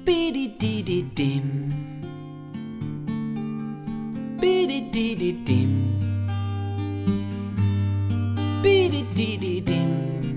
Bididididim. Bididididim. Bididididim.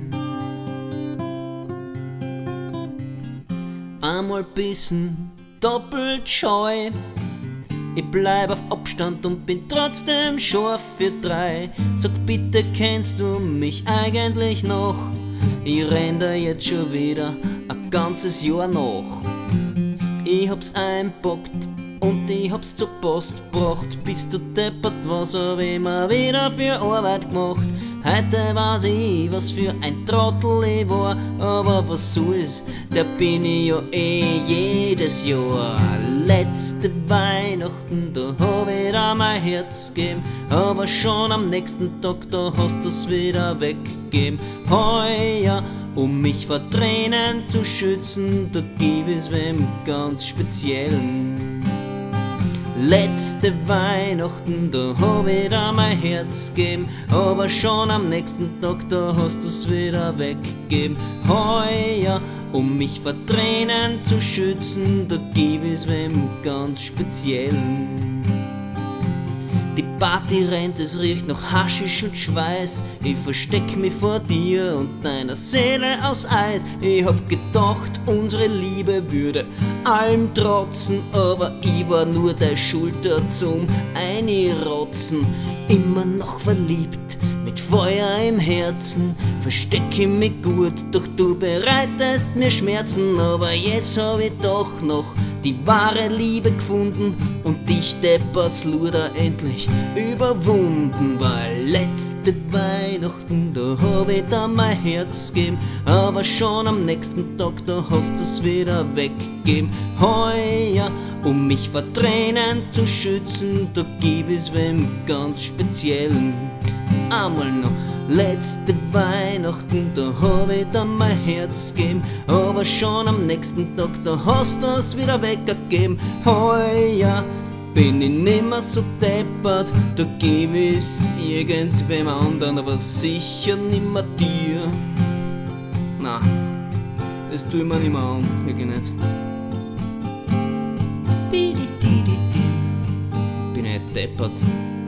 Einmal bissen, doppelt scheu. Ich bleib auf Abstand und bin trotzdem scharf für 3. Sag bitte, kennst du mich eigentlich noch? Ich renn da jetzt schon wieder ein ganzes Jahr nach. Ich hab's einpackt und ich hab's zur Post gebracht. Bist du deppert, was hab ich mir wieder für Arbeit gemacht? Heute weiß ich, was für ein Trottel ich war, aber was soll's, der bin ich ja eh jedes Jahr. Letzte Weihnachten, da hab ich da mein Herz gegeben, aber schon am nächsten Tag, da hast du's wieder weggegeben. Heuer, um mich vor Tränen zu schützen, da gib es wem ganz Speziellen. Letzte Weihnachten, da hab ich da mein Herz gegeben, aber schon am nächsten Tag, da hast du's wieder weggegeben. Heuer, um mich vor Tränen zu schützen, da gib es wem ganz Speziellen. Die Party rennt, es riecht nach Haschisch und Schweiß. Ich versteck mich vor dir und deiner Seele aus Eis. Ich hab gedacht, unsere Liebe würde allem trotzen, aber ich war nur der Schulter zum Einrotzen. Immer noch verliebt, mit Feuer im Herzen, versteck ich mich gut, doch du bereitest mir Schmerzen. Aber jetzt hab ich doch noch die wahre Liebe gefunden und dich deppert's Luder endlich überwunden. Weil letzte Weihnachten, da hab ich da mein Herz gegeben, aber schon am nächsten Tag, da hast du's wieder weggegeben. Heuer, um mich vor Tränen zu schützen, da gib es wem ganz Speziellen. Einmal noch, letzte Weihnachten, da hab ich dann mein Herz gegeben, aber schon am nächsten Tag, da hast du's wieder weggegeben. Heuer bin ich nimmer so deppert, da geb ich's irgendwem anderen, aber sicher nimmer dir. Na, das tu ich mir nimmer an, wirklich nicht. Bin ich deppert.